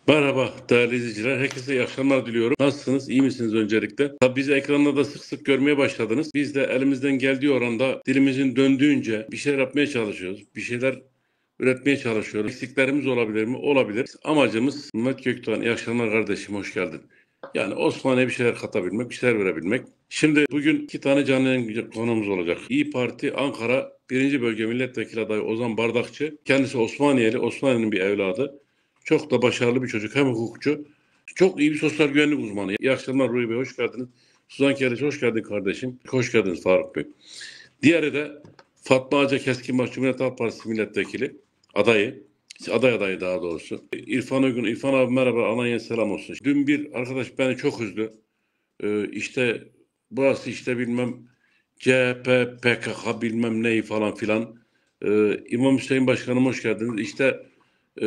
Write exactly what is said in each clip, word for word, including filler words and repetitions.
Merhaba değerli izleyiciler. Herkese iyi akşamlar diliyorum. Nasılsınız? İyi misiniz öncelikle? Tabii bizi ekranlarda sık sık görmeye başladınız. Biz de elimizden geldiği oranda dilimizin döndüğünce bir şeyler yapmaya çalışıyoruz. Bir şeyler üretmeye çalışıyoruz. Eksiklerimiz olabilir mi? Olabilir. Amacımız Mehmet Gökdoğan. İyi akşamlar kardeşim. Hoş geldin. Yani Osmanlı'ya bir şeyler katabilmek, bir şeyler verebilmek. Şimdi bugün iki tane canlı yayın konumuz olacak. İyi Parti Ankara birinci Bölge Milletvekili adayı Ozan Bardakçı. Kendisi Osmaniyeli, Osmaniye'nin bir evladı. Çok da başarılı bir çocuk. Hem hukukçu. Çok iyi bir sosyal güvenlik uzmanı. İyi akşamlar Ruhi Bey. Hoş geldiniz. Suzan Keleş hoş geldin kardeşim. Hoş geldiniz Faruk Bey. Diğeri de Fatma Aca Keskinbaş Cumhuriyet Halk Partisi milletvekili adayı. Aday adayı daha doğrusu. İrfan Uygun. İrfan abi merhaba. Alanya'ya selam olsun. Dün bir arkadaş beni çok üzdü. Ee, işte burası işte bilmem C H P, P K K bilmem neyi falan filan. Ee, İmam Hüseyin Başkanım hoş geldiniz. İşte e,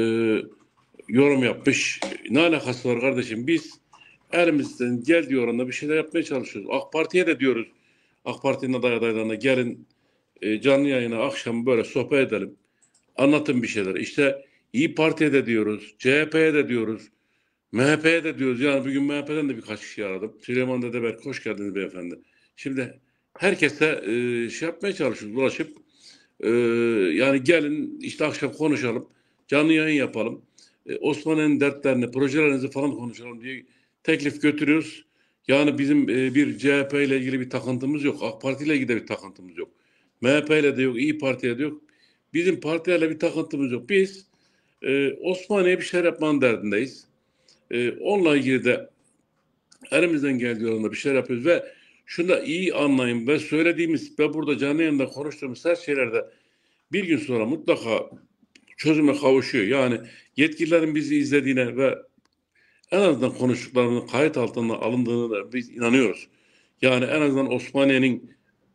yorum yapmış. Ne alakası var kardeşim? Biz elimizden geldiği oranda bir şeyler yapmaya çalışıyoruz. AK Parti'ye de diyoruz. AK Parti'nin aday adaylarına gelin e, canlı yayına akşam böyle sohbet edelim. Anlatın bir şeyler. İşte İyi Parti'ye de diyoruz. C H P'ye de diyoruz. M H P'ye de diyoruz. Yani bugün M H P'den de birkaç kişi aradım. Süleyman Dedeberk hoş geldiniz beyefendi. Şimdi herkese e, şey yapmaya çalışıyoruz. Ulaşıp e, yani gelin işte akşam konuşalım. Canlı yayın yapalım. E, Osmanlı'nın dertlerini, projelerinizi falan konuşalım diye teklif götürüyoruz. Yani bizim e, bir C H P ile ilgili bir takıntımız yok. AK Parti ile ilgili de bir takıntımız yok. M H P ile de yok, İyi Parti'ye de yok. Bizim partilerle bir takıntımız yok. Biz e, Osmanlı'ya bir şeyler yapmanın derdindeyiz. E, onunla ilgili de elimizden geldiği yolunda bir şeyler yapıyoruz ve şunu da iyi anlayın ve söylediğimiz ve burada canlı yayında konuştuğumuz her şeylerde bir gün sonra mutlaka çözüme kavuşuyor. Yani yetkililerin bizi izlediğine ve en azından konuştuklarının kayıt altına alındığını da biz inanıyoruz. Yani en azından Osmaniye'nin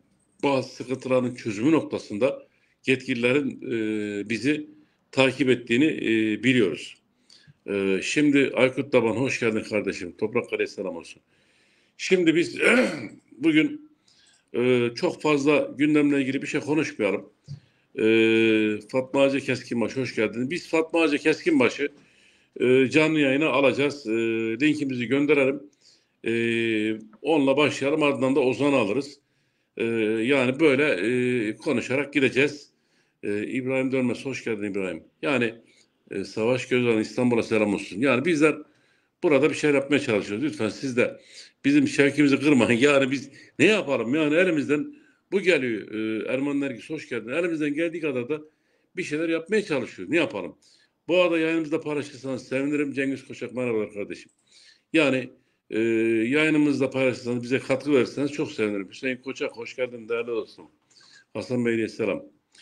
bazı sıkıntıların çözümü noktasında yetkililerin e, bizi takip ettiğini e, biliyoruz. E, şimdi Aykut Daban hoş geldin kardeşim. Toprakkale'ye selam olsun. Şimdi biz bugün e, çok fazla gündemle ilgili bir şey konuşmayalım. E, Fatma Hacı Keskinbaş hoş geldiniz. Biz Fatma Hacı Keskinbaş'ı e, canlı yayına alacağız. E, linkimizi gönderelim. E, onunla başlayalım ardından da Ozan'ı alırız. E, yani böyle e, konuşarak gideceğiz. E, İbrahim Dönmez hoş geldin İbrahim. Yani e, Savaş Gözden İstanbul'a selam olsun. Yani bizler burada bir şey yapmaya çalışıyoruz. Lütfen siz de bizim şevkimizi kırmayın. Yani biz ne yapalım? Yani elimizden bu geliyor. Ee, Erman Nergis hoş geldin. Elimizden geldiği kadar da bir şeyler yapmaya çalışıyoruz. Ne yapalım? Bu arada yayınımızda paylaşırsanız sevinirim. Cengiz Koçak merhabalar kardeşim. Yani e, yayınımızda paylaşırsanız bize katkı verirseniz çok sevinirim. Hüseyin Koçak hoş geldin değerli dostum. Hasan Bey'le selam.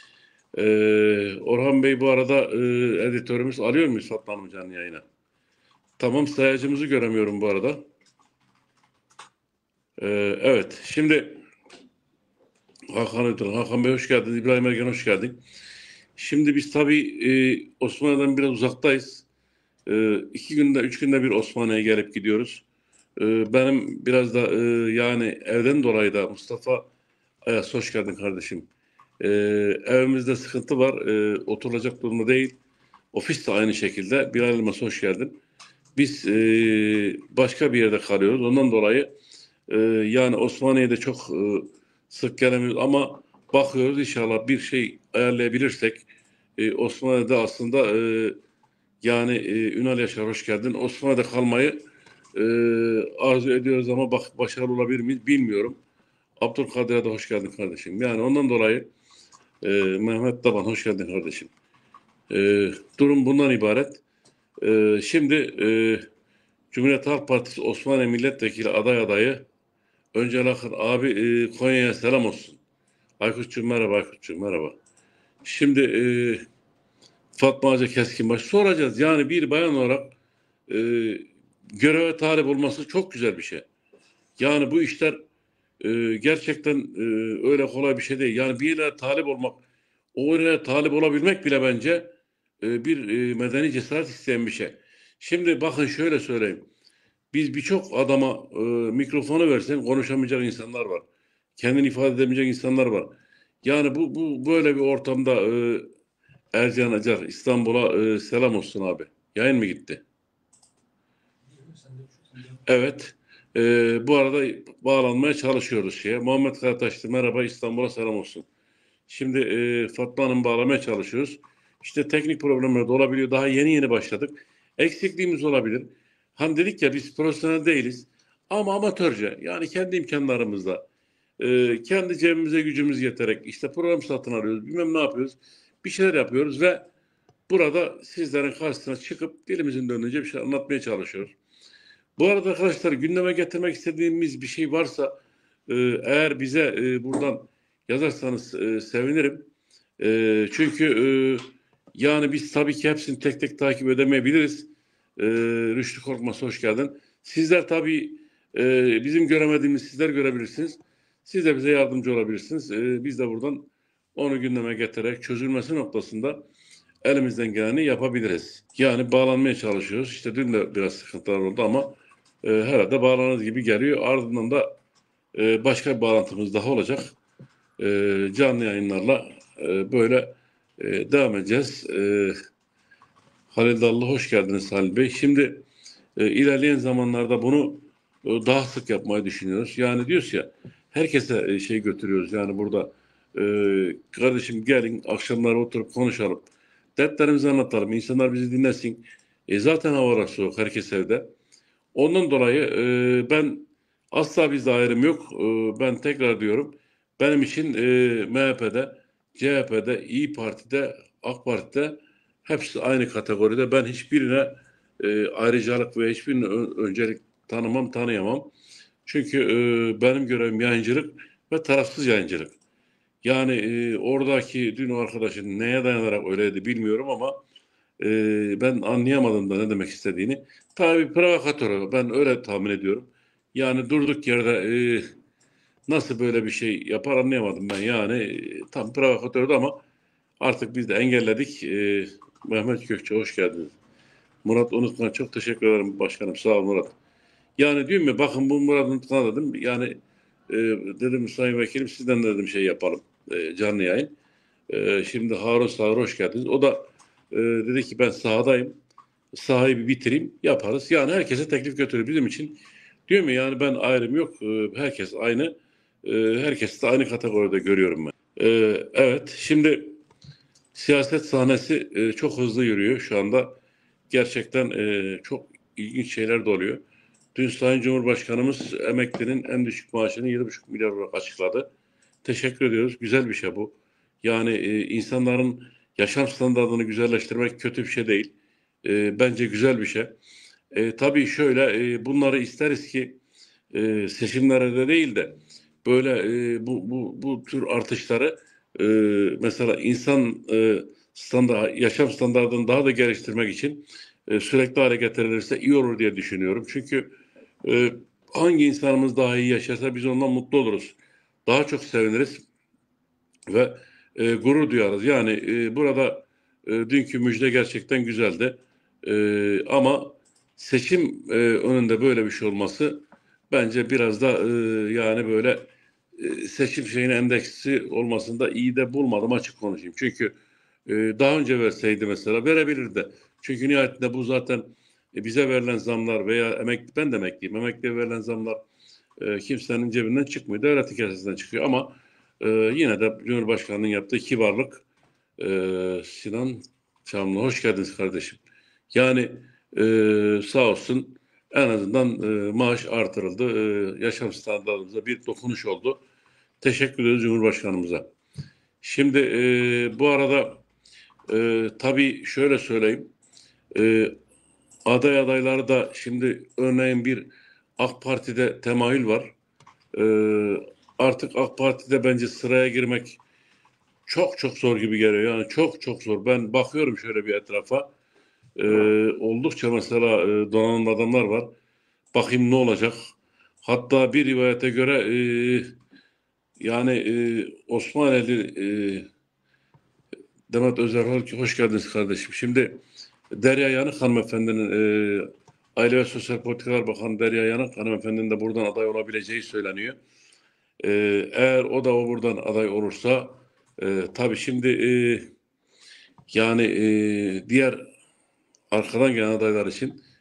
Ee, Orhan Bey bu arada e, editörümüz alıyor muyuz Fatma Hanım canlı yayına? Tamam sayacımızı göremiyorum bu arada. Ee, evet şimdi Hakan Ötürü, Hakan Bey hoş geldiniz. İbrahim Ergen hoş geldin. Şimdi biz tabii e, Osmaniye'den biraz uzaktayız. E, iki günde, üç günde bir Osmaniye'ye gelip gidiyoruz. E, benim biraz da e, yani evden dolayı da Mustafa Ayas hoş geldin kardeşim. E, evimizde sıkıntı var. E, oturulacak durumda değil. Ofis de aynı şekilde. Bilal Elmas hoş geldin. Biz e, başka bir yerde kalıyoruz. Ondan dolayı e, yani Osmaniye'de çok e, sık gelemiyoruz ama bakıyoruz inşallah bir şey ayarlayabilirsek e, Osmaniye'de aslında e, yani e, Ünal Yaşar hoş geldin. Osmaniye'de kalmayı e, arzu ediyoruz ama bak başarılı olabilir miyiz bilmiyorum. Abdülkadir'e de hoş geldin kardeşim. Yani ondan dolayı e, Mehmet Daban hoş geldin kardeşim. E, durum bundan ibaret. E, şimdi e, Cumhuriyet Halk Partisi Osmaniye Milletvekili aday adayı Önce Akın abi e, Konya'ya selam olsun. Aykut'cum merhaba Aykut'cum merhaba. Şimdi e, Fatma Hoca Keskinbaş soracağız. Yani bir bayan olarak e, göreve talip olması çok güzel bir şey. Yani bu işler e, gerçekten e, öyle kolay bir şey değil. Yani bir yere talip olmak, o yere talip olabilmek bile bence e, bir e, medeni cesaret isteyen bir şey. Şimdi bakın şöyle söyleyeyim. Biz birçok adama e, mikrofonu versen konuşamayacak insanlar var. Kendini ifade edemeyecek insanlar var. Yani bu, bu böyle bir ortamda e, Ercan Acar İstanbul'a e, selam olsun abi. Yayın mı gitti? Evet. E, bu arada bağlanmaya çalışıyoruz şeye. Muhammed Karataşlı, merhaba, İstanbul'a selam olsun. Şimdi e, Fatma Hanım bağlamaya çalışıyoruz. İşte teknik problemler de olabiliyor. Daha yeni yeni başladık. Eksikliğimiz olabilir. Hani dedik ya, biz profesyonel değiliz. Ama amatörce, yani kendi imkanlarımızla, e, kendi cebimize gücümüz yeterek işte program satın alıyoruz. Bilmem ne yapıyoruz. Bir şeyler yapıyoruz ve burada sizlerin karşısına çıkıp dilimizin döndüğünce bir şey anlatmaya çalışıyoruz. Bu arada arkadaşlar, gündeme getirmek istediğimiz bir şey varsa e, eğer bize e, buradan yazarsanız e, sevinirim. E, çünkü e, yani biz tabii ki hepsini tek tek takip edemeyebiliriz. E, Rüştü Korkmaz, hoş geldin. Sizler tabii e, bizim göremediğimiz sizler görebilirsiniz. Siz de bize yardımcı olabilirsiniz. E, biz de buradan onu gündeme getirerek çözülmesi noktasında elimizden geleni yapabiliriz. Yani bağlanmaya çalışıyoruz. İşte dün de biraz sıkıntılar oldu ama e, herhalde bağlanır gibi geliyor. Ardından da e, başka bir bağlantımız daha olacak. E, canlı yayınlarla e, böyle e, devam edeceğiz. E, Halil Dallı, hoş geldiniz Halil Bey. Şimdi e, ilerleyen zamanlarda bunu e, daha sık yapmayı düşünüyoruz. Yani diyoruz ya, herkese e, şey götürüyoruz. Yani burada e, kardeşim gelin akşamları oturup konuşalım. Dertlerimizi anlatalım. İnsanlar bizi dinlesin. E, zaten havalar soğuk. Herkes evde. Ondan dolayı e, ben asla bizde ayrım yok. E, ben tekrar diyorum. Benim için e, M H P'de, C H P'de, İyi Parti'de, AK Parti'de hepsi aynı kategoride. Ben hiçbirine e, ayrıcalık ve hiçbirine ö- öncelik tanımam, tanıyamam. Çünkü e, benim görevim yayıncılık ve tarafsız yayıncılık. Yani e, oradaki dün o arkadaşın neye dayanarak öyleydi bilmiyorum ama e, ben anlayamadım da ne demek istediğini. Tabii provokatör, ben öyle tahmin ediyorum. Yani durduk yerde e, nasıl böyle bir şey yapar anlayamadım ben. Yani e, tam provokatördü ama artık biz de engelledik. E, Mehmet Gökçe, hoş geldiniz. Murat Unutkan, çok teşekkür ederim başkanım. Sağ ol Murat. Yani diyorum ya, bakın bu Murat Unutkan dedim. Yani e, dedim Sayın Vekilim, sizden de dedim şey yapalım. E, canlı yayın. E, şimdi Harun Sağır, hoş geldiniz. O da e, dedi ki ben sahadayım. Sahayı bir bitireyim, yaparız. Yani herkese teklif götürür bizim için. Diyor mu yani, ben ayrım yok. E, herkes aynı. E, herkes de aynı kategoride görüyorum ben. E, evet, şimdi siyaset sahnesi e, çok hızlı yürüyor şu anda. Gerçekten e, çok ilginç şeyler de oluyor. Dün Sayın Cumhurbaşkanımız emeklinin en düşük maaşını yedi buçuk milyar olarak açıkladı. Teşekkür ediyoruz. Güzel bir şey bu. Yani e, insanların yaşam standartını güzelleştirmek kötü bir şey değil. E, bence güzel bir şey. E, tabii şöyle, e, bunları isteriz ki e, seçimlerde değil de böyle e, bu, bu, bu tür artışları e, mesela insan e, standart, yaşam standartını daha da geliştirmek için e, sürekli hale getirilirse iyi olur diye düşünüyorum. Çünkü e, hangi insanımız daha iyi yaşarsa biz ondan mutlu oluruz. Daha çok seviniriz ve e, gurur duyarız. Yani e, burada e, dünkü müjde gerçekten güzeldi. E, ama seçim e, önünde böyle bir şey olması bence biraz da e, yani böyle e, seçim şeyine endeksi olmasında iyi de bulmadım, açık konuşayım. Çünkü e, daha önce verseydi mesela verebilirdi. Çünkü nihayetinde bu zaten e, bize verilen zamlar veya emekli, ben de emekliyim, emekliye verilen zamlar e, kimsenin cebinden çıkmıyor. Devletin kesesinden çıkıyor ama e, yine de Cumhurbaşkanı'nın yaptığı kibarlık. e, Sinan Çamlı, hoş geldiniz kardeşim. Yani e, sağ olsun, en azından e, maaş artırıldı. E, yaşam standartımıza bir dokunuş oldu. Teşekkür ederiz Cumhurbaşkanımıza. Şimdi e, bu arada e, tabii şöyle söyleyeyim. E, aday adayları da şimdi örneğin bir AK Parti'de temayül var. Ee, artık AK Parti'de bence sıraya girmek çok çok zor gibi geliyor. Yani çok çok zor. Ben bakıyorum şöyle bir etrafa. Ee, oldukça mesela e, donanımlı adamlar var. Bakayım ne olacak. Hatta bir rivayete göre e, yani e, Osmaneli e, Demet Özerhal, ki hoş geldiniz kardeşim. Şimdi Derya Yanık hanımefendinin e, Aile ve Sosyal Politikalar Bakanı Derya Yanık hanımefendinin de buradan aday olabileceği söyleniyor. E, eğer o da o buradan aday olursa e, tabii şimdi e, yani e, diğer arkadan gelen adaylar için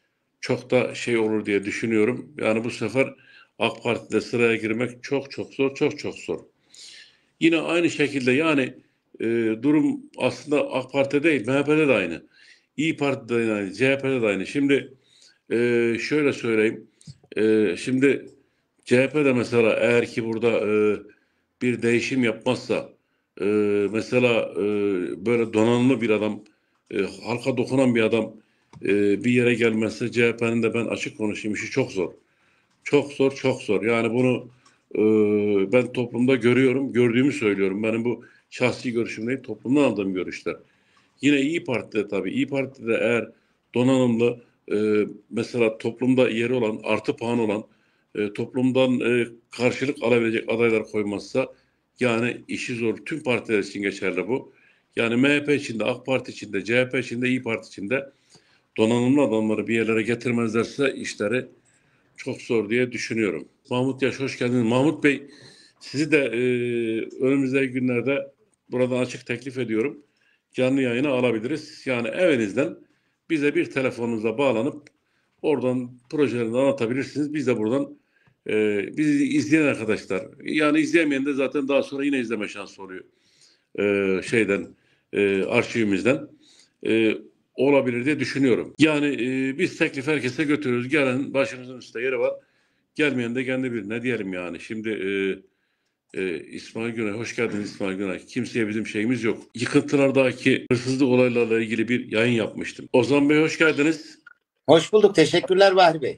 çok da şey olur diye düşünüyorum. Yani bu sefer AK Parti'de sıraya girmek çok çok zor, çok çok zor. Yine aynı şekilde yani e, durum aslında AK Parti'de değil, M H P'de de aynı. İyi Parti'de de aynı, C H P'de de aynı. Şimdi e, şöyle söyleyeyim. E, şimdi C H P'de mesela eğer ki burada e, bir değişim yapmazsa e, mesela e, böyle donanımlı bir adam, e, halka dokunan bir adam e, bir yere gelmezse C H P'nin de ben açık konuşayım işi çok zor. Çok zor, çok zor. Yani bunu e, ben toplumda görüyorum, gördüğümü söylüyorum. Benim bu şahsi görüşüm değil, toplumdan aldığım görüşler. Yine İyi Parti'de tabii. İyi Parti'de eğer donanımlı, e, mesela toplumda yeri olan, artı puan olan, e, toplumdan e, karşılık alabilecek adaylar koymazsa yani işi zor. Tüm partiler için geçerli bu. Yani M H P içinde, AK Parti içinde, C H P içinde, İyi Parti içinde donanımlı adamları bir yerlere getirmezlerse işleri çok zor diye düşünüyorum. Mahmut Yaş hoş geldiniz. Mahmut Bey sizi de e, önümüzdeki günlerde buradan açık teklif ediyorum. Canlı yayına alabiliriz. Yani evinizden bize bir telefonunuza bağlanıp oradan projelerini anlatabilirsiniz. Biz de buradan e, bizi izleyen arkadaşlar yani izleyemeyen de zaten daha sonra yine izleme şansı oluyor. E, şeyden e, arşivimizden. E, olabilir diye düşünüyorum. Yani e, biz teklif herkese götürüyoruz. Gelen başımızın üstte yeri var. Gelmeyen de kendi bilir. Ne diyelim yani. Şimdi e, e, İsmail Günay, hoş geldiniz İsmail Günay. Kimseye bizim şeyimiz yok. Yıkıntılardaki hırsızlık olaylarla ilgili bir yayın yapmıştım. Ozan Bey hoş geldiniz. Hoş bulduk. Teşekkürler Bahri Bey.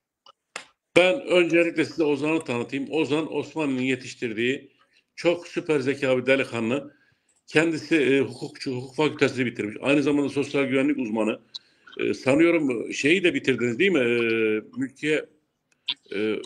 Ben öncelikle size Ozan'ı tanıtayım. Ozan Osmanlı'nın yetiştirdiği çok süper zeka bir delikanlı. Kendisi e, hukukçu, hukuk fakültesini bitirmiş. Aynı zamanda sosyal güvenlik uzmanı. E, sanıyorum şeyi de bitirdiniz değil mi? E, mülkiye e,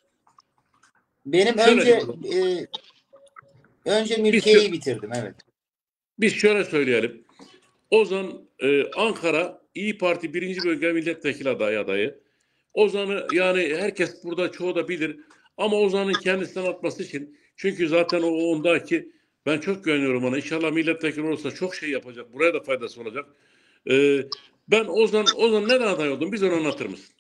Benim şöyle önce e, önce biz, şö- mülkiyeyi bitirdim. Evet. biz şöyle söyleyelim. Ozan e, Ankara İyi Parti birinci Bölge Milletvekili adayı adayı. Ozan'ı yani herkes burada çoğu da bilir. Ama Ozan'ın kendisinden atması için çünkü zaten o ondaki ben çok güveniyorum ona. İnşallah milletvekili olursa çok şey yapacak. Buraya da faydası olacak. E, ben Ozan Ozan neden aday oldum? Biz onu anlatır mısın?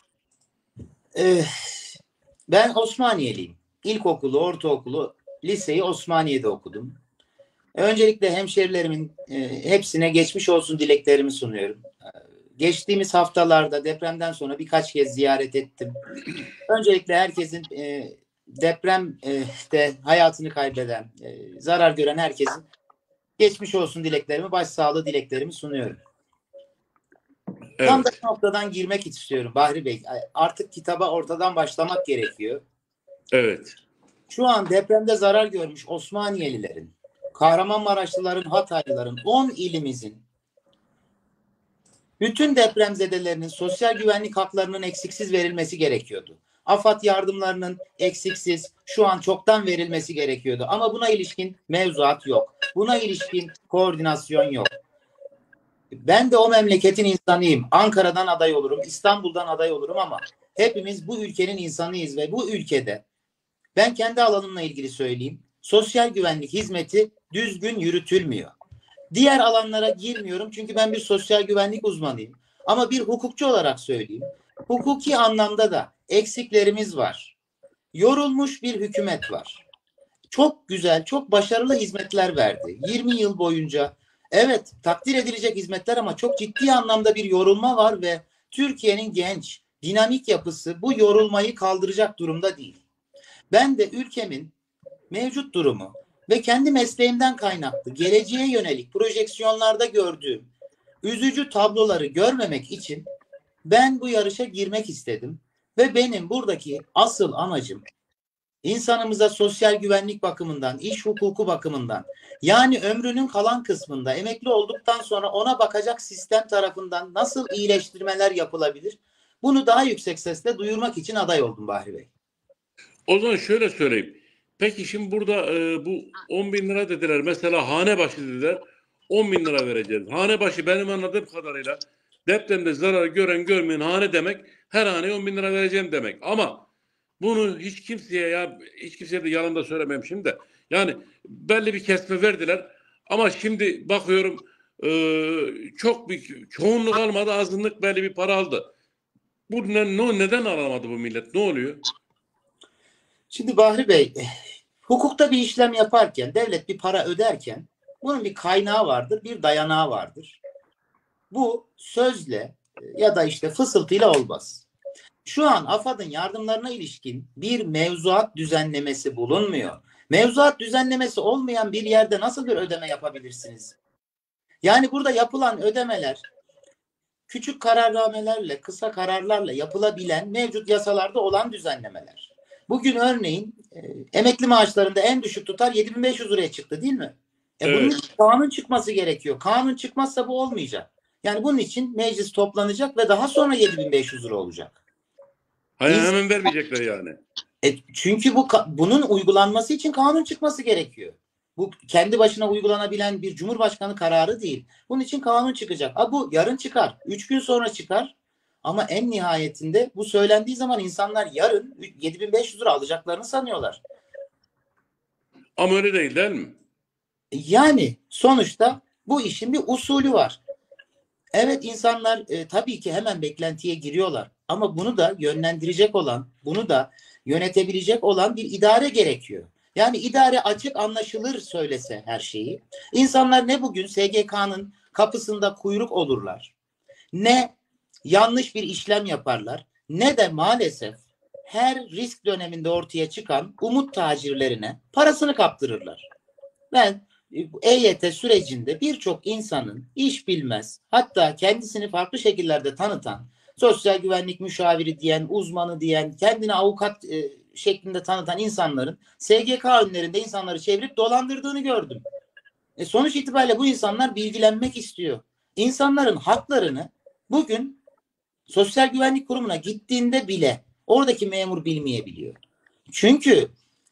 E, Ben Osmaniyeliyim. İlkokulu, ortaokulu, liseyi Osmaniye'de okudum. Öncelikle hemşerilerimin e, hepsine geçmiş olsun dileklerimi sunuyorum. E, geçtiğimiz haftalarda depremden sonra birkaç kez ziyaret ettim. Öncelikle herkesin e, depremde hayatını kaybeden, e, zarar gören herkesin geçmiş olsun dileklerimi, başsağlığı dileklerimi sunuyorum. Tam da Evet. bu noktadan girmek istiyorum Bahri Bey. Artık kitaba ortadan başlamak gerekiyor. Evet. Şu an depremde zarar görmüş Osmaniyelilerin, Kahramanmaraşlıların, Hataylıların, on ilimizin bütün depremzedelerinin sosyal güvenlik haklarının eksiksiz verilmesi gerekiyordu. AFAD yardımlarının eksiksiz şu an çoktan verilmesi gerekiyordu. Ama buna ilişkin mevzuat yok. Buna ilişkin koordinasyon yok. Ben de o memleketin insanıyım. Ankara'dan aday olurum, İstanbul'dan aday olurum ama hepimiz bu ülkenin insanıyız ve bu ülkede ben kendi alanımla ilgili söyleyeyim. Sosyal güvenlik hizmeti düzgün yürütülmüyor. Diğer alanlara girmiyorum çünkü ben bir sosyal güvenlik uzmanıyım. Ama bir hukukçu olarak söyleyeyim. Hukuki anlamda da eksiklerimiz var. Yorulmuş bir hükümet var. Çok güzel, çok başarılı hizmetler verdi. yirmi yıl boyunca. Evet, takdir edilecek hizmetler ama çok ciddi anlamda bir yorulma var ve Türkiye'nin genç, dinamik yapısı bu yorulmayı kaldıracak durumda değil. Ben de ülkemin mevcut durumu ve kendi mesleğimden kaynaklı geleceğe yönelik projeksiyonlarda gördüğüm üzücü tabloları görmemek için ben bu yarışa girmek istedim ve benim buradaki asıl amacım İnsanımıza sosyal güvenlik bakımından, iş hukuku bakımından, yani ömrünün kalan kısmında emekli olduktan sonra ona bakacak sistem tarafından nasıl iyileştirmeler yapılabilir? Bunu daha yüksek sesle duyurmak için aday oldum Bahri Bey. O zaman şöyle söyleyeyim. Peki şimdi burada e, bu on bin lira dediler. Mesela hane başı dediler. on bin lira vereceğiz. Hane başı benim anladığım kadarıyla depremde zarar gören görmeyen hane demek her haneye on bin lira vereceğim demek. Ama bunu hiç kimseye ya hiç kimseye de yalan da söylemem şimdi de. Yani belli bir kesme verdiler. Ama şimdi bakıyorum e, çok bir çoğunluk almadı azınlık belli bir para aldı. Bu ne, ne- neden alamadı bu millet? Ne oluyor? Şimdi Bahri Bey, hukukta bir işlem yaparken, devlet bir para öderken bunun bir kaynağı vardır, bir dayanağı vardır. Bu sözle ya da işte fısıltıyla olmaz. Şu an AFAD'ın yardımlarına ilişkin bir mevzuat düzenlemesi bulunmuyor. Mevzuat düzenlemesi olmayan bir yerde nasıl bir ödeme yapabilirsiniz? Yani burada yapılan ödemeler küçük kararnamelerle, kısa kararlarla yapılabilen mevcut yasalarda olan düzenlemeler. Bugün örneğin e, emekli maaşlarında en düşük tutar yedi bin beş yüz liraya çıktı değil mi? E bunun Evet. için kanun çıkması gerekiyor. Kanun çıkmazsa bu olmayacak. Yani bunun için meclis toplanacak ve daha sonra yedi bin beş yüz lira olacak. Hayır, İns- hemen vermeyecekler yani. e, çünkü bu bunun uygulanması için kanun çıkması gerekiyor. Bu kendi başına uygulanabilen bir cumhurbaşkanı kararı değil. Bunun için kanun çıkacak. A bu yarın çıkar, üç gün sonra çıkar. Ama en nihayetinde bu söylendiği zaman insanlar yarın yedi bin beş yüz lira alacaklarını sanıyorlar. Ama öyle değil, değil mi? Yani sonuçta bu işin bir usulü var. Evet insanlar e, tabii ki hemen beklentiye giriyorlar. Ama bunu da yönlendirecek olan, bunu da yönetebilecek olan bir idare gerekiyor. Yani idare açık anlaşılır söylese her şeyi. İnsanlar ne bugün S G K'nın kapısında kuyruk olurlar, ne yanlış bir işlem yaparlar, ne de maalesef her risk döneminde ortaya çıkan umut tacirlerine parasını kaptırırlar. Ben E Y T sürecinde birçok insanın iş bilmez, hatta kendisini farklı şekillerde tanıtan, sosyal güvenlik müşaviri diyen, uzmanı diyen, kendini avukat e, şeklinde tanıtan insanların S G K önlerinde insanları çevirip dolandırdığını gördüm. E sonuç itibariyle bu insanlar bilgilenmek istiyor. İnsanların haklarını bugün Sosyal Güvenlik Kurumu'na gittiğinde bile oradaki memur bilmeyebiliyor. Çünkü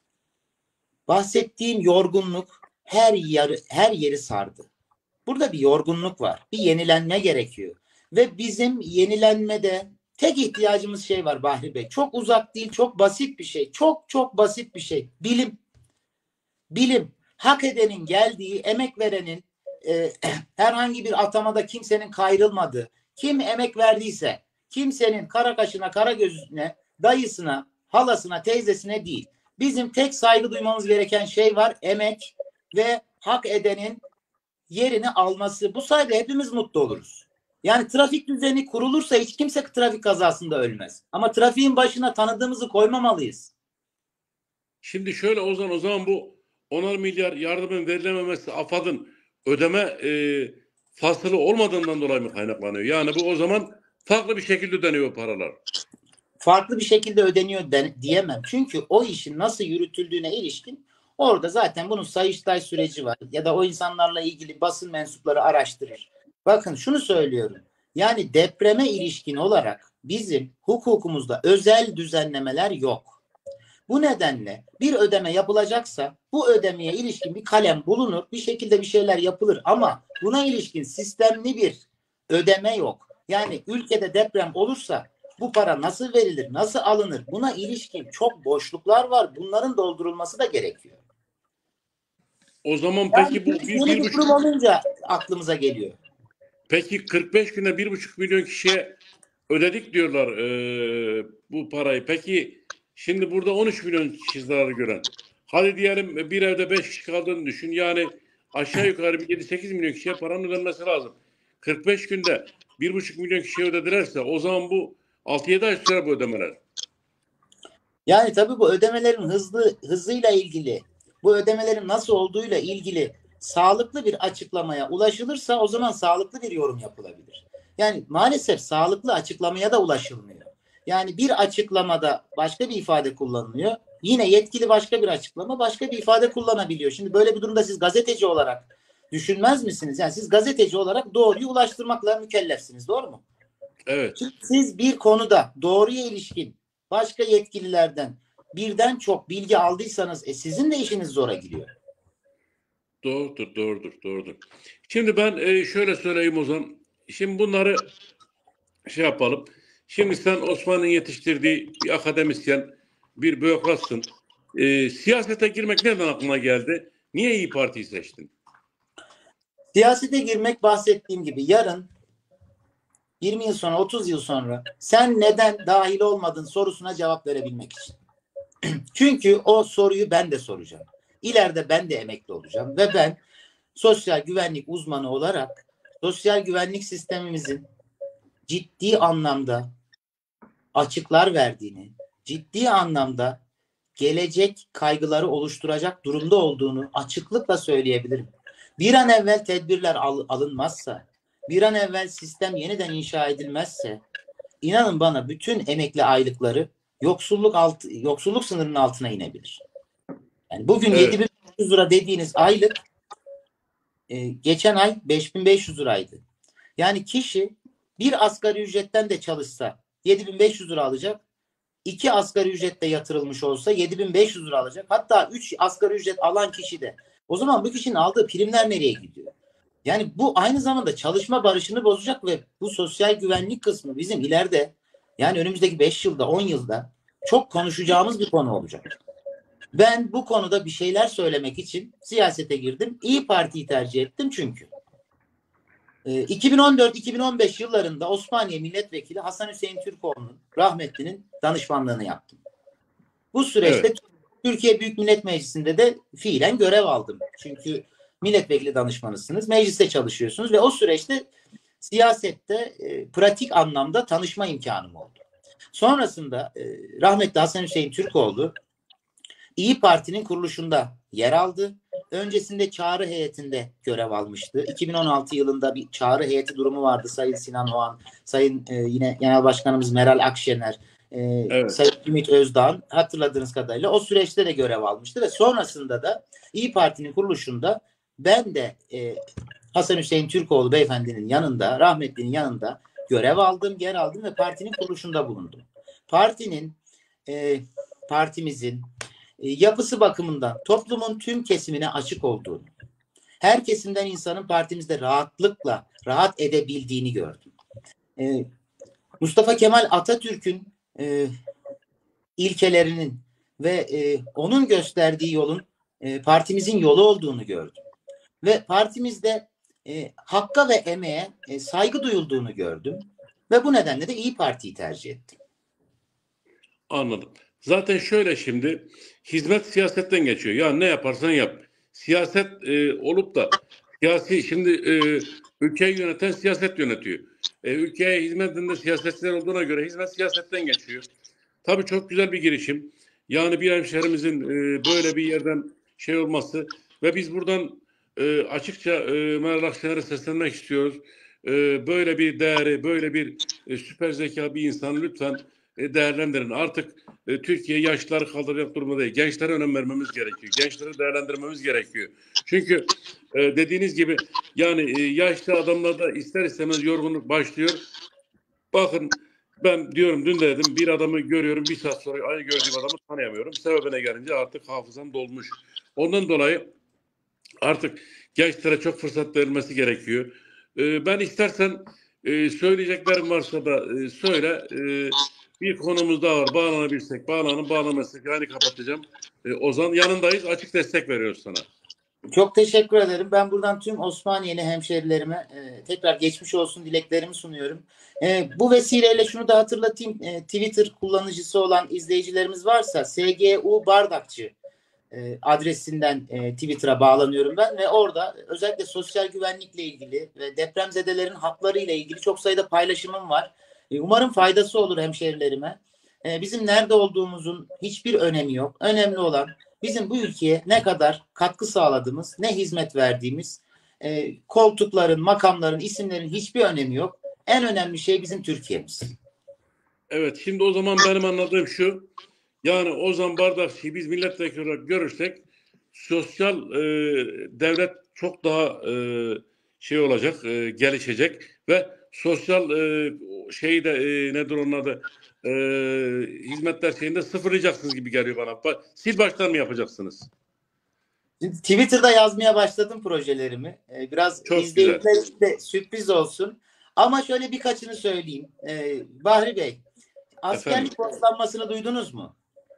bahsettiğim yorgunluk her yer, her yeri sardı. Burada bir yorgunluk var. Bir yenilenme gerekiyor. Ve bizim yenilenmede tek ihtiyacımız şey var Bahri Bey. Çok uzak değil, çok basit bir şey. Çok çok basit bir şey. Bilim. Bilim. Hak edenin geldiği, emek verenin e, herhangi bir atamada kimsenin kayrılmadığı, kim emek verdiyse, kimsenin kara kaşına, kara gözüne, dayısına, halasına, teyzesine değil. Bizim tek saygı duymamız gereken şey var. Emek ve hak edenin yerini alması. Bu sayede hepimiz mutlu oluruz. Yani trafik düzeni kurulursa hiç kimse trafik kazasında ölmez. Ama trafiğin başına tanıdığımızı koymamalıyız. Şimdi şöyle o zaman o zaman bu onar milyar yardımın verilememesi AFAD'ın ödeme e, fasılı olmadığından dolayı mı kaynaklanıyor? Yani bu o zaman farklı bir şekilde ödeniyor paralar. Farklı bir şekilde ödeniyor de, diyemem. Çünkü o işin nasıl yürütüldüğüne ilişkin orada zaten bunun Sayıştay süreci var. Ya da o insanlarla ilgili basın mensupları araştırır. Bakın şunu söylüyorum. Yani depreme ilişkin olarak bizim hukukumuzda özel düzenlemeler yok. Bu nedenle bir ödeme yapılacaksa bu ödemeye ilişkin bir kalem bulunur, bir şekilde bir şeyler yapılır ama buna ilişkin sistemli bir ödeme yok. Yani ülkede deprem olursa bu para nasıl verilir, nasıl alınır? Buna ilişkin çok boşluklar var. Bunların doldurulması da gerekiyor. O zaman Yani peki bu bir, yeni bir bir kurum buçuk olunca aklımıza geliyor. peki kırk beş günde bir buçuk milyon kişiye ödedik diyorlar e, bu parayı. Peki şimdi burada on üç milyon kişi zararı gören. Hadi diyelim bir evde beş kişi kaldığını düşün. Yani aşağı yukarı bir yedi sekiz milyon kişiye paranın ödenmesi lazım. kırk beş günde bir buçuk milyon kişiye ödedilerse o zaman bu altı yedi ay sürer bu ödemeler. Yani tabii bu ödemelerin hızlı hızıyla ilgili, bu ödemelerin nasıl olduğuyla ilgili sağlıklı bir açıklamaya ulaşılırsa o zaman sağlıklı bir yorum yapılabilir. Yani maalesef sağlıklı açıklamaya da ulaşılmıyor. Yani bir açıklamada başka bir ifade kullanılıyor. Yine yetkili başka bir açıklama, başka bir ifade kullanabiliyor. Şimdi böyle bir durumda siz gazeteci olarak düşünmez misiniz? Yani siz gazeteci olarak doğruyu ulaştırmakla mükellefsiniz, doğru mu? Evet. Şimdi siz bir konuda doğruya ilişkin başka yetkililerden birden çok bilgi aldıysanız e, sizin de işiniz zora giriyor. Doğrudur, doğrudur, doğrudur. Şimdi ben e, şöyle söyleyeyim o zaman. Şimdi bunları şey yapalım. Şimdi sen Osman'ın yetiştirdiği bir akademisyen, bir bürokratsın. E, siyasete girmek nereden aklına geldi? Niye İyi Parti'yi seçtin? Siyasete girmek bahsettiğim gibi yarın yirmi yıl sonra, otuz yıl sonra sen neden dahil olmadın sorusuna cevap verebilmek için. Çünkü o soruyu ben de soracağım. İleride ben de emekli olacağım ve ben sosyal güvenlik uzmanı olarak sosyal güvenlik sistemimizin ciddi anlamda açıklar verdiğini, ciddi anlamda gelecek kaygıları oluşturacak durumda olduğunu açıklıkla söyleyebilirim. Bir an evvel tedbirler al, alınmazsa, bir an evvel sistem yeniden inşa edilmezse, inanın bana bütün emekli aylıkları yoksulluk alt, yoksulluk sınırının altına inebilir. Yani bugün Evet. yedi bin beş yüz lira dediğiniz aylık e, geçen ay beş bin beş yüz liraydı. Yani kişi bir asgari ücretten de çalışsa yedi bin beş yüz lira alacak. iki asgari ücrette yatırılmış olsa yedi bin beş yüz lira alacak. Hatta üç asgari ücret alan kişi de. O zaman bu kişinin aldığı primler nereye gidiyor? Yani bu aynı zamanda çalışma barışını bozacak ve bu sosyal güvenlik kısmı bizim ileride, yani önümüzdeki beş yılda, on yılda çok konuşacağımız bir konu olacak. Ben bu konuda bir şeyler söylemek için siyasete girdim. İyi Parti'yi tercih ettim çünkü. iki bin on dört iki bin on beş yıllarında Osmaniye Milletvekili Hasan Hüseyin Türkoğlu'nun, rahmetlinin danışmanlığını yaptım. Bu süreçte evet. Türkiye Büyük Millet Meclisi'nde de fiilen görev aldım. Çünkü milletvekili danışmanısınız, mecliste çalışıyorsunuz ve o süreçte siyasette e, pratik anlamda tanışma imkanım oldu. Sonrasında e, rahmetli Hasan Hüseyin Türkoğlu İyi Parti'nin kuruluşunda yer aldı. Öncesinde çağrı heyetinde görev almıştı. iki bin on altı yılında bir çağrı heyeti durumu vardı. Sayın Sinan Oğan, Sayın e, yine Genel Başkanımız Meral Akşener, e, evet. Sayın Ümit Özdağ, hatırladığınız kadarıyla o süreçte de görev almıştı ve sonrasında da İyi Parti'nin kuruluşunda ben de e, Hasan Hüseyin Türkoğlu beyefendinin yanında, rahmetlinin yanında görev aldım, yer aldım ve partinin kuruluşunda bulundum. Partinin, e, partimizin yapısı bakımından toplumun tüm kesimine açık olduğunu, her kesimden insanın partimizde rahatlıkla rahat edebildiğini gördüm. Ee, Mustafa Kemal Atatürk'ün e, ilkelerinin ve e, onun gösterdiği yolun e, partimizin yolu olduğunu gördüm. Ve partimizde e, hakka ve emeğe e, saygı duyulduğunu gördüm. Ve bu nedenle de İyi Parti'yi tercih ettim. Anladım. Zaten şöyle, şimdi hizmet siyasetten geçiyor. Ya ne yaparsan yap. Siyaset e, olup da siyasi, şimdi e, ülkeyi yöneten siyaset yönetiyor. E, ülkeye hizmetinde siyasetçiler olduğuna göre hizmet siyasetten geçiyor. Tabii çok güzel bir girişim. Yani bir hemşehrimizin e, böyle bir yerden şey olması ve biz buradan e, açıkça e, Meral Akşener'e seslenmek istiyoruz. E, böyle bir değeri, böyle bir e, süper zeka bir insanı lütfen e, değerlendirin. Artık e, Türkiye yaşlıları kaldıracak durumda değil. Gençlere önem vermemiz gerekiyor. Gençleri değerlendirmemiz gerekiyor. Çünkü e, dediğiniz gibi yani e, yaşlı adamlarda ister istemez yorgunluk başlıyor. Bakın, ben diyorum, dün de dedim, bir adamı görüyorum, bir saat sonra aynı gördüğüm adamı tanıyamıyorum. Sebebine gelince artık hafızam dolmuş. Ondan dolayı artık gençlere çok fırsat verilmesi gerekiyor. Ee, ben istersen e, söyleyeceklerim varsa da e, söyle. E, bir konumuz daha var. Bağlanabilirsek bağlanın, bağlamazsak yani kapatacağım. E, Ozan, yanındayız. Açık destek veriyoruz sana. Çok teşekkür ederim. Ben buradan tüm Osmaniyeli hemşerilerime e, tekrar geçmiş olsun dileklerimi sunuyorum. E, bu vesileyle şunu da hatırlatayım. E, Twitter kullanıcısı olan izleyicilerimiz varsa S G U Bardakçı e, adresinden e, Twitter'a bağlanıyorum ben ve orada özellikle sosyal güvenlikle ilgili ve depremzedelerin hakları ile ilgili çok sayıda paylaşımım var. E, umarım faydası olur hemşerilerime. E, bizim nerede olduğumuzun hiçbir önemi yok. Önemli olan bizim bu ülkeye ne kadar katkı sağladığımız, ne hizmet verdiğimiz, e, koltukların, makamların, isimlerin hiçbir önemi yok. En önemli şey bizim Türkiye'miz. Evet, şimdi o zaman benim anladığım şu, yani Ozan Bardakçı'yı biz milletvekili olarak görürsek sosyal e, devlet çok daha e, şey olacak, e, gelişecek ve sosyal e, şeyde e, nedir onun adı, e, hizmetler şeyinde sıfırlayacaksınız gibi geliyor bana. Sil baştan mı yapacaksınız? Twitter'da yazmaya başladım projelerimi. Ee, biraz Çok izleyiciler için de sürpriz olsun. Ama şöyle birkaçını söyleyeyim. Ee, Bahri Bey, askerlik borçlanmasını duydunuz mu?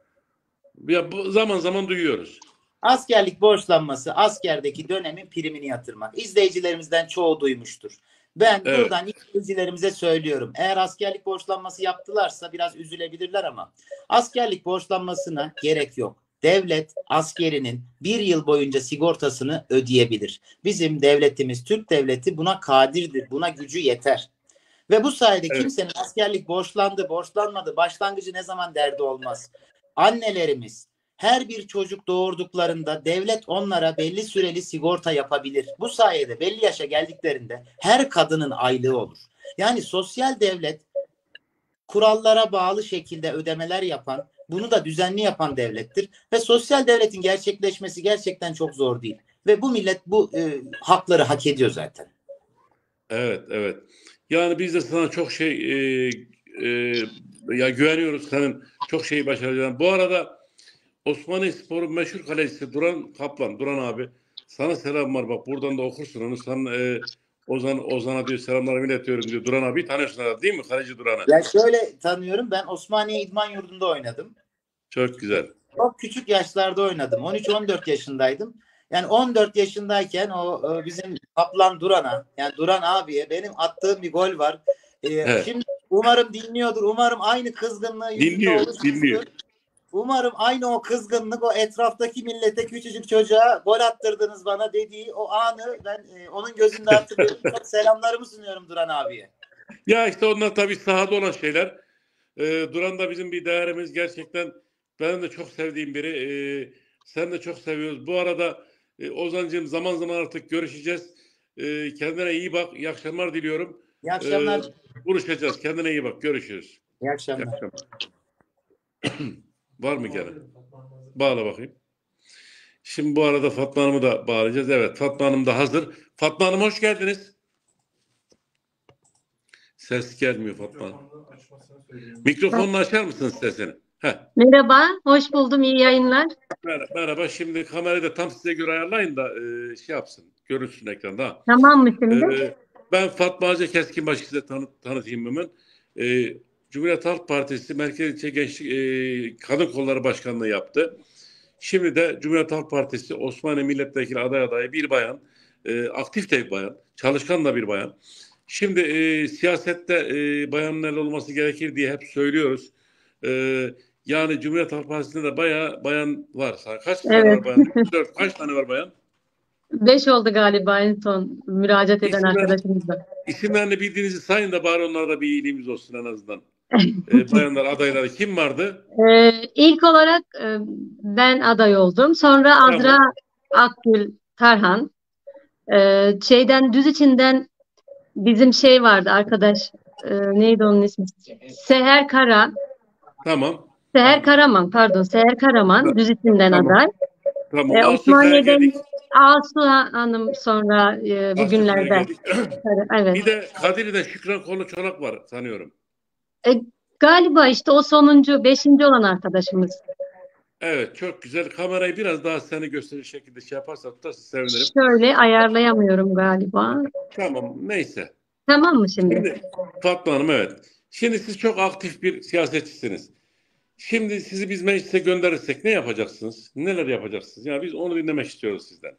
Ya, bu zaman zaman duyuyoruz. Askerlik borçlanması, askerdeki dönemin primini yatırmak. İzleyicilerimizden çoğu duymuştur. Ben Evet. buradan izleyicilerimize söylüyorum. Eğer askerlik borçlanması yaptılarsa biraz üzülebilirler ama askerlik borçlanmasına gerek yok. Devlet askerinin bir yıl boyunca sigortasını ödeyebilir. Bizim devletimiz, Türk devleti buna kadirdir. Buna gücü yeter. Ve bu sayede Evet. kimsenin askerlik borçlandı, borçlanmadı, başlangıcı ne zaman derdi olmaz. Annelerimiz her bir çocuk doğurduklarında devlet onlara belli süreli sigorta yapabilir. Bu sayede belli yaşa geldiklerinde her kadının aylığı olur. Yani sosyal devlet kurallara bağlı şekilde ödemeler yapan, bunu da düzenli yapan devlettir. Ve sosyal devletin gerçekleşmesi gerçekten çok zor değil. Ve bu millet bu e, hakları hak ediyor zaten. Evet, evet. Yani biz de sana çok şey e, e, ya güveniyoruz senin çok şeyi başaracağına. Bu arada Osmaniyespor'un meşhur kalecisi Duran Kaplan, Duran abi. Sana selam var bak buradan da okursun onu. Sen e, Ozan Ozan'a diyor selamlarımı iletiyorum diyor. Duran abi tanıyorsun herhalde değil mi? Kaleci Duran'ı. Ya şöyle tanıyorum, ben Osmaniye İdman Yurdu'nda oynadım. Çok güzel. Çok küçük yaşlarda oynadım. on üç on dört yaşındaydım. Yani on dört yaşındayken o bizim Kaplan Duran'a, yani Duran abiye benim attığım bir gol var. Ee, Evet. şimdi umarım dinliyordur. Umarım aynı kızgınlığı yüzünde Dinliyor, oluşmuştur. dinliyor. Umarım aynı o kızgınlık o etraftaki millete, küçücük çocuğa gol attırdınız bana dediği o anı ben e, onun gözünde hatırlıyorum. Çok selamlarımı sunuyorum Duran abiye. Ya işte onlar tabii sahada olan şeyler. Ee, Duran da bizim bir değerimiz gerçekten. Benim de çok sevdiğim biri. Ee, sen de çok seviyoruz. Bu arada e, Ozancığım zaman zaman artık görüşeceğiz. Ee, kendine iyi bak. İyi akşamlar diliyorum. İyi Ee, akşamlar. buluşacağız. Kendine iyi bak. Görüşürüz. İyi İyi akşamlar. akşamlar. Var mı gene? Bağla bakayım. Şimdi bu arada Fatma Hanım'ı da bağlayacağız. Evet, Fatma Hanım da hazır. Fatma Hanım hoş geldiniz. Ses gelmiyor Fatma Hanım. Mikrofonunu açar mısınız sesini? Heh. Merhaba, hoş buldum. İyi yayınlar. Merhaba, merhaba. Şimdi kamerayı da tam size göre ayarlayın da e, şey yapsın. Görünsün ekranda. Tamam mı şimdi? E, ben Fatma Hacı Keskinbaşı size tanı, tanıtayım hemen. E, Cumhuriyet Halk Partisi Merkez İlçe Gençlik e, Kadın Kolları Başkanlığı yaptı. Şimdi de Cumhuriyet Halk Partisi Osmaniye Milletvekili aday adayı bir bayan. E, aktif de bir bayan. Çalışkan da bir bayan. Şimdi e, siyasette e, bayanlarla olması gerekir diye hep söylüyoruz. E, yani Cumhuriyet Halk Partisi'nde de bayağı bayan var. Kaç tane Evet. var bayan? Dört. Kaç tane var bayan? Beş oldu galiba en son müracaat eden İsimler, arkadaşımızda. isimlerini bildiğinizi sayın da bari onlara da bir iyiliğimiz olsun en azından. E, bayanlar adayları kim vardı? Ee, ilk olarak e, ben aday oldum. Sonra Tamam. Azra Akgül Tarhan. Ee, şeyden düz içinden bizim şey vardı arkadaş. Ee, neydi onun ismi? Seher Kara. Tamam. Seher Karaman pardon. Seher Karaman düz içinden Tamam. aday. Tamam. Ee, Aslı Osmaniye'den Gergedik. Asu Hanım sonra e, Aslı bugünlerde. Gergedik. Evet. Bir de Kadirli'de Şükran Kolu Çolak var sanıyorum. E, galiba işte o sonuncu, beşinci olan arkadaşımız. Evet, çok güzel. Kamerayı biraz daha seni gösterir şekilde şey yaparsan tutarsa sevinirim. Şöyle ayarlayamıyorum galiba. Tamam, neyse. Tamam mı şimdi? Şimdi Fatma Hanım evet. Şimdi siz çok aktif bir siyasetçisiniz. Şimdi sizi biz meclise gönderirsek ne yapacaksınız? Neler yapacaksınız? Yani biz onu dinlemek istiyoruz sizden.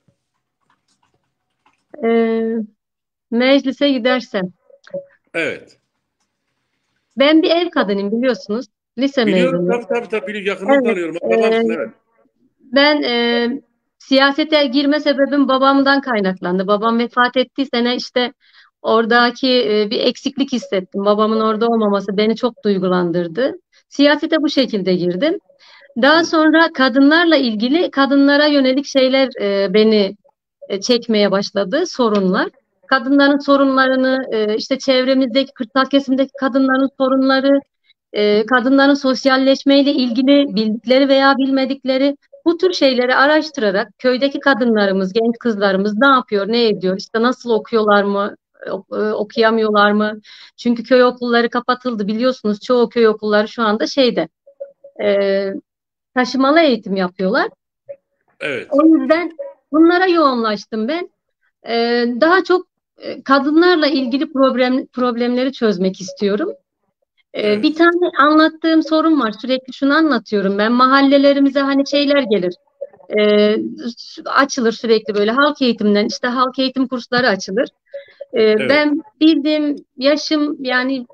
Ee, meclise gidersem. Evet. Ben bir ev kadınıyım biliyorsunuz. Lise Biliyorum mezunuyum. tabii tabii tabii biliyorum. Yakından Evet. tanıyorum. Babamsın e, evet. ben e, siyasete girme sebebim babamdan kaynaklandı. Babam vefat ettiği sene işte oradaki e, bir eksiklik hissettim. Babamın orada olmaması beni çok duygulandırdı. Siyasete bu şekilde girdim. Daha sonra kadınlarla ilgili kadınlara yönelik şeyler e, beni e, çekmeye başladı, sorunlar. Kadınların sorunlarını, e, işte çevremizdeki kırsal kesimdeki kadınların sorunları, e, kadınların sosyalleşmeyle ilgili bildikleri veya bilmedikleri bu tür şeyleri araştırarak köydeki kadınlarımız, genç kızlarımız ne yapıyor, ne ediyor, işte nasıl okuyorlar mı, ok- e, okuyamıyorlar mı? Çünkü köy okulları kapatıldı biliyorsunuz. Çoğu köy okulları şu anda şeyde. E, taşımalı eğitim yapıyorlar. Evet. O yüzden bunlara yoğunlaştım ben. Ee, daha çok e, kadınlarla ilgili problem problemleri çözmek istiyorum. Ee, Evet. bir tane anlattığım sorun var. Sürekli şunu anlatıyorum ben. Mahallelerimize hani şeyler gelir. Ee, açılır sürekli böyle halk eğitimden işte halk eğitim kursları açılır. Ee, Evet. ben bildiğim yaşım yani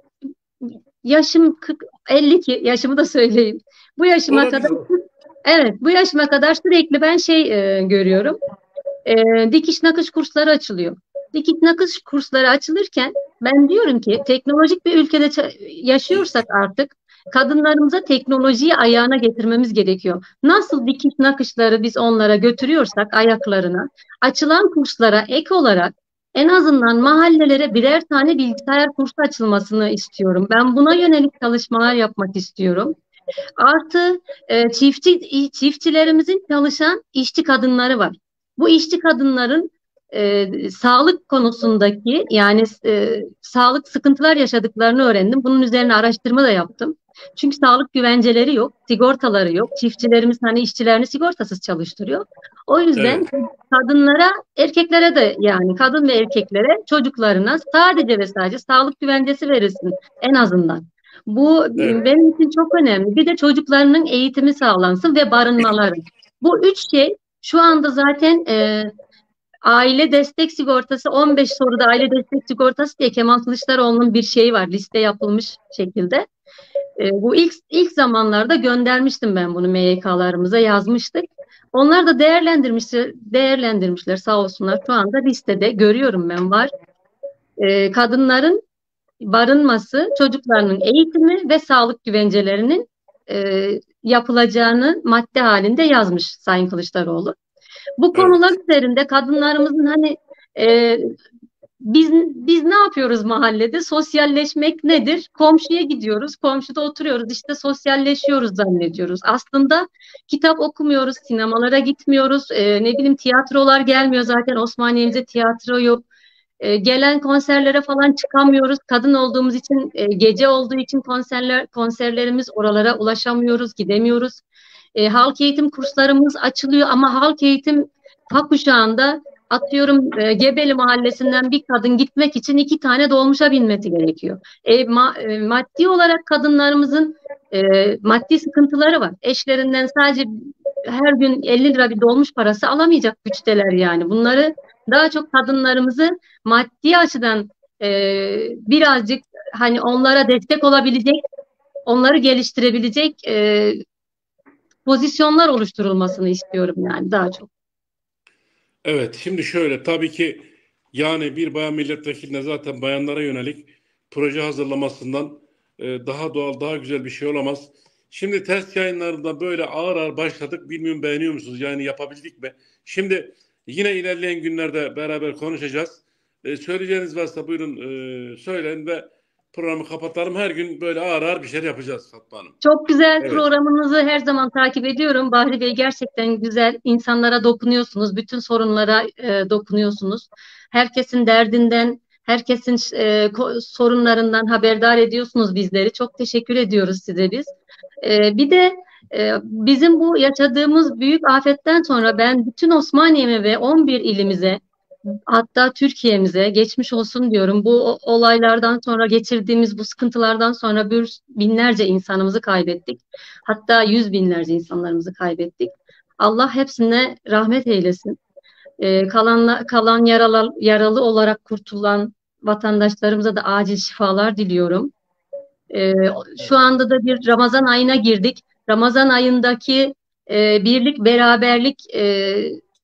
yaşım kırk, elli ki yaşımı da söyleyeyim. Bu yaşıma kadar Olabilir. evet bu yaşıma kadar sürekli ben şey e, görüyorum. E, dikiş nakış kursları açılıyor. Dikiş nakış kursları açılırken ben diyorum ki teknolojik bir ülkede ça- yaşıyorsak artık kadınlarımıza teknolojiyi ayağına getirmemiz gerekiyor. Nasıl dikiş nakışları biz onlara götürüyorsak ayaklarına, açılan kurslara ek olarak en azından mahallelere birer tane bilgisayar kursu açılmasını istiyorum. Ben buna yönelik çalışmalar yapmak istiyorum. Artı e, çiftçi çiftçilerimizin çalışan işçi kadınları var. Bu işçi kadınların e, sağlık konusundaki yani e, sağlık sıkıntılar yaşadıklarını öğrendim. Bunun üzerine araştırma da yaptım. Çünkü sağlık güvenceleri yok, sigortaları yok. Çiftçilerimiz hani işçilerini sigortasız çalıştırıyor. O yüzden Evet. kadınlara, erkeklere de yani kadın ve erkeklere, çocuklarına sadece ve sadece sağlık güvencesi verilsin en azından. Bu Evet. benim için çok önemli. Bir de çocuklarının eğitimi sağlansın ve barınmaları. Bu üç şey şu anda zaten e, aile destek sigortası on beş soruda aile destek sigortası diye Kemal Kılıçdaroğlu'nun bir şeyi var. Liste yapılmış şekilde. E, bu ilk ilk zamanlarda göndermiştim ben bunu M Y K'larımıza yazmıştık. Onlar da değerlendirmişler, değerlendirmişler sağ olsunlar. Şu anda listede görüyorum ben var. E, kadınların barınması, çocuklarının eğitimi ve sağlık güvencelerinin e, yapılacağını madde halinde yazmış Sayın Kılıçdaroğlu. Bu konular Evet. üzerinde kadınlarımızın hani e, biz biz ne yapıyoruz mahallede? Sosyalleşmek nedir? Komşuya gidiyoruz, komşuda oturuyoruz, işte sosyalleşiyoruz zannediyoruz. Aslında kitap okumuyoruz, sinemalara gitmiyoruz, e, ne bileyim tiyatrolar gelmiyor zaten Osmaniye'mizde tiyatro yok. E, gelen konserlere falan çıkamıyoruz. Kadın olduğumuz için, e, gece olduğu için konserler konserlerimiz oralara ulaşamıyoruz, gidemiyoruz. E, halk eğitim kurslarımız açılıyor ama halk eğitim ta kuşağında atıyorum e, Gebeli Mahallesi'nden bir kadın gitmek için iki tane dolmuşa binmesi gerekiyor. E, ma, e, maddi olarak kadınlarımızın e, maddi sıkıntıları var. Eşlerinden sadece her gün elli lira bir dolmuş parası alamayacak güçteler yani. Bunları daha çok kadınlarımızı maddi açıdan e, birazcık hani onlara destek olabilecek, onları geliştirebilecek e, pozisyonlar oluşturulmasını istiyorum yani daha çok. Evet, şimdi şöyle tabii ki yani bir bayan milletvekiline zaten bayanlara yönelik proje hazırlamasından e, daha doğal, daha güzel bir şey olamaz. Şimdi test yayınlarında böyle ağır ağır başladık. Bilmiyorum beğeniyor musunuz? Yani yapabildik mi? Şimdi yine ilerleyen günlerde beraber konuşacağız. E, söyleyeceğiniz varsa buyurun e, söyleyin ve programı kapatalım. Her gün böyle ağır ağır bir şeyler yapacağız Fatma Hanım. Çok güzel Evet. programınızı her zaman takip ediyorum. Bahri Bey gerçekten güzel. İnsanlara dokunuyorsunuz. Bütün sorunlara e, dokunuyorsunuz. Herkesin derdinden, herkesin e, ko- sorunlarından haberdar ediyorsunuz bizleri. Çok teşekkür ediyoruz size biz. E, bir de e, bizim bu yaşadığımız büyük afetten sonra ben bütün Osmaniye'me ve on bir ilimize hatta Türkiye'mize geçmiş olsun diyorum. Bu o- olaylardan sonra geçirdiğimiz bu sıkıntılardan sonra bir, binlerce insanımızı kaybettik. Hatta yüz binlerce insanlarımızı kaybettik. Allah hepsine rahmet eylesin. Ee, kalan, kalan yaralı, yaralı olarak kurtulan vatandaşlarımıza da acil şifalar diliyorum. Ee, şu anda da bir Ramazan ayına girdik. Ramazan ayındaki e, birlik, beraberlik e,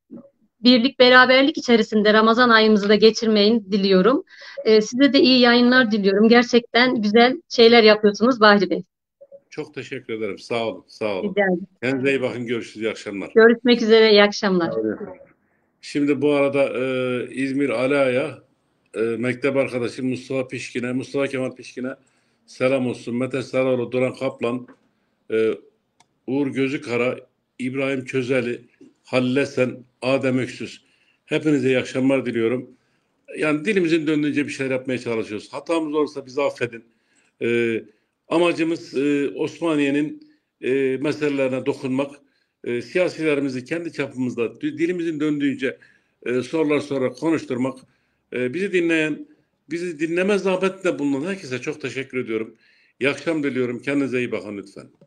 birlik beraberlik içerisinde Ramazan ayımızı da geçirmeyi diliyorum. Ee, size de iyi yayınlar diliyorum. Gerçekten güzel şeyler yapıyorsunuz Bahri Bey. Çok teşekkür ederim. Sağ olun. Sağ olun. Rica ederim. Kendinize iyi bakın. Görüşürüz. İyi akşamlar. Görüşmek üzere. İyi akşamlar. Şimdi bu arada e, İzmir Ala'ya e, mektep arkadaşı Mustafa Pişkin'e, Mustafa Kemal Pişkin'e selam olsun. Mete Sarıoğlu, Duran Kaplan, e, Uğur Gözükara, İbrahim Çözeli, Halil Esen, Adem Öksüz. Hepinize iyi akşamlar diliyorum. Yani dilimizin döndüğünce bir şeyler yapmaya çalışıyoruz. Hatamız olursa bizi affedin. E, amacımız e, Osmaniye'nin e, meselelerine dokunmak. E, siyasilerimizi kendi çapımızda dilimizin döndüğünce e, sorular sorarak konuşturmak. E, bizi dinleyen, bizi dinleme zahmetinde bulunan herkese çok teşekkür ediyorum. İyi akşam diliyorum. Kendinize iyi bakın lütfen.